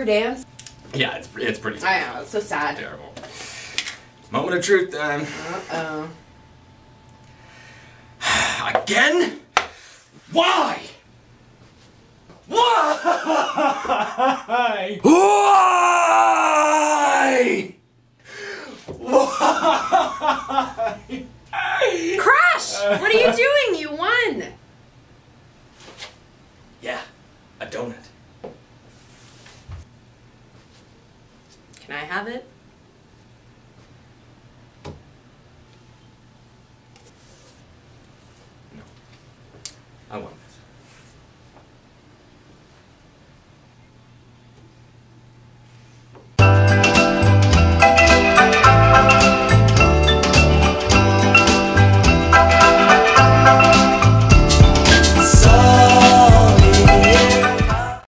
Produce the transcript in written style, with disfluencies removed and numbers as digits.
her dance? Yeah, it's pretty terrible. I know, it's so sad. Terrible. Moment of truth, then. Uh-oh. Again? Why? Why? Why? Why? Crash! What are you doing? You won! Yeah, a donut. Can I have it? No. I won.